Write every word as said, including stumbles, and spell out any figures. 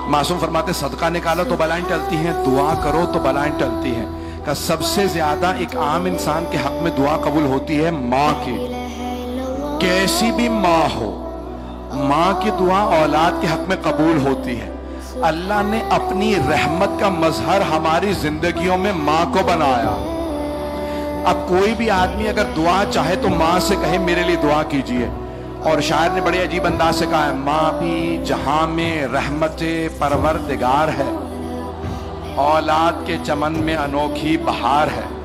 मासूम फरमाते सदका निकालो तो बलाएं टलती हैं, दुआ करो तो बलाएं टलती हैं। का सबसे ज्यादा एक आम इंसान के हक में दुआ कबूल होती है माँ की। कैसी भी माँ हो, माँ की दुआ औलाद के हक में कबूल होती है। अल्लाह ने अपनी रहमत का मजहर हमारी जिंदगियों में माँ को बनाया। अब कोई भी आदमी अगर दुआ चाहे तो माँ से कहे मेरे लिए दुआ कीजिए। और शायर ने बड़े अजीब अंदाज से कहा है, माँ भी जहां में रहमत परवरदिगार है, औलाद के चमन में अनोखी बहार है।